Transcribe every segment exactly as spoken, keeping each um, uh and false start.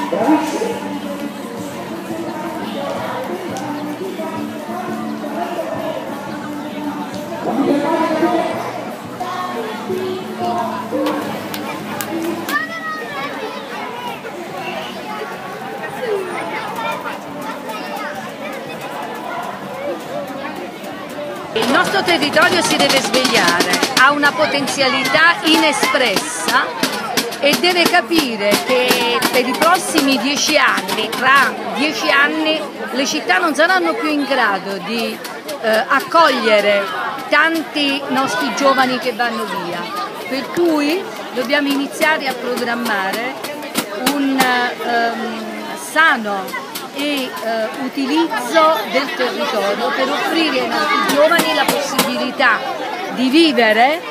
Il nostro territorio si deve svegliare, ha una potenzialità inespressa e deve capire che per i prossimi dieci anni, tra dieci anni, le città non saranno più in grado di eh, accogliere tanti nostri giovani che vanno via. Per cui dobbiamo iniziare a programmare un um, sano e eh, utilizzo del territorio per offrire ai nostri giovani la possibilità di vivere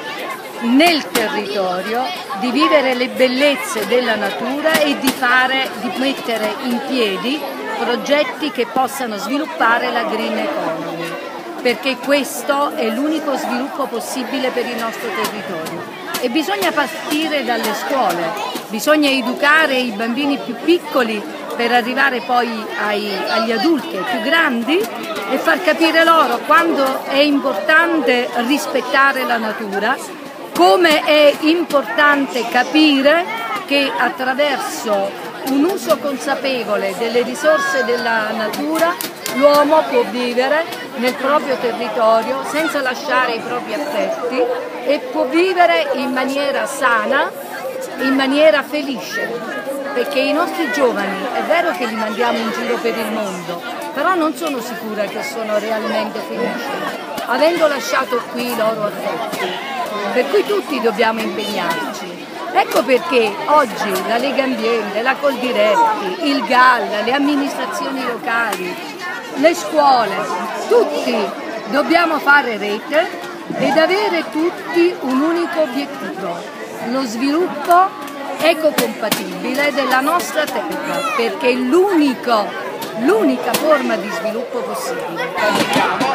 nel territorio, di vivere le bellezze della natura e di, fare, di mettere in piedi progetti che possano sviluppare la green economy, perché questo è l'unico sviluppo possibile per il nostro territorio. E bisogna partire dalle scuole, bisogna educare i bambini più piccoli per arrivare poi ai, agli adulti, ai più grandi, e far capire loro quando è importante rispettare la natura, come è importante capire che attraverso un uso consapevole delle risorse della natura l'uomo può vivere nel proprio territorio senza lasciare i propri affetti e può vivere in maniera sana, in maniera felice. Perché i nostri giovani, è vero che li mandiamo in giro per il mondo, però non sono sicura che sono realmente felici, avendo lasciato qui i loro affetti. Per cui tutti dobbiamo impegnarci. Ecco perché oggi la Lega Ambiente, la Coldiretti, il G A L, le amministrazioni locali, le scuole, tutti dobbiamo fare rete ed avere tutti un unico obiettivo, lo sviluppo ecocompatibile della nostra terra, perché è l'unica forma di sviluppo possibile.